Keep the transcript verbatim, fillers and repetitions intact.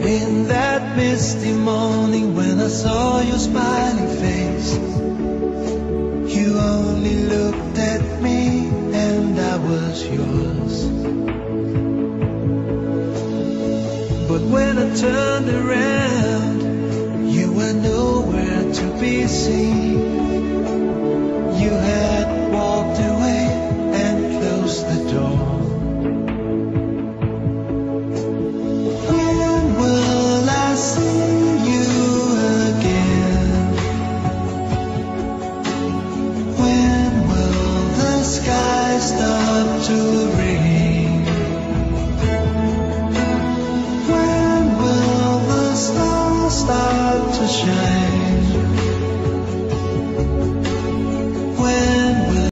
In that misty morning when I saw your smiling face, you only looked at me and I was yours. But when I turned around, you were nowhere to be seen. You had walked away and closed the door. When will I see you again? When will the sky stop to rain?